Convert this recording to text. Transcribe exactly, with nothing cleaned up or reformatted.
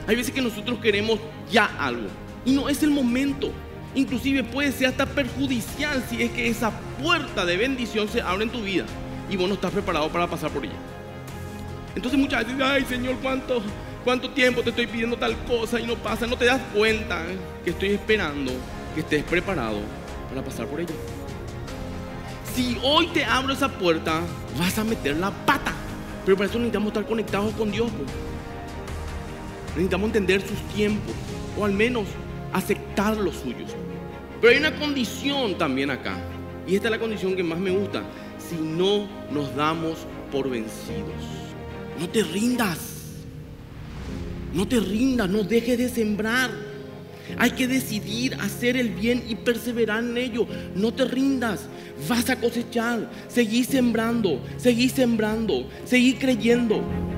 Hay veces que nosotros queremos ya algo y no es el momento. Inclusive puede ser hasta perjudicial si es que esa puerta de bendición se abre en tu vida y vos no estás preparado para pasar por ella. Entonces muchas veces, ay Señor, ¿cuánto, cuánto tiempo te estoy pidiendo tal cosa y no pasa? No te das cuenta que estoy esperando que estés preparado para pasar por ella. Si hoy te abro esa puerta, vas a meter la pata. Pero para eso necesitamos estar conectados con Dios, pues. Necesitamos entender sus tiempos, o al menos aceptar los suyos. Pero hay una condición también acá, y esta es la condición que más me gusta: si no nos damos por vencidos. No te rindas, no te rindas, no dejes de sembrar. Hay que decidir hacer el bien y perseverar en ello. No te rindas, vas a cosechar. Seguí sembrando, seguí sembrando, seguí creyendo.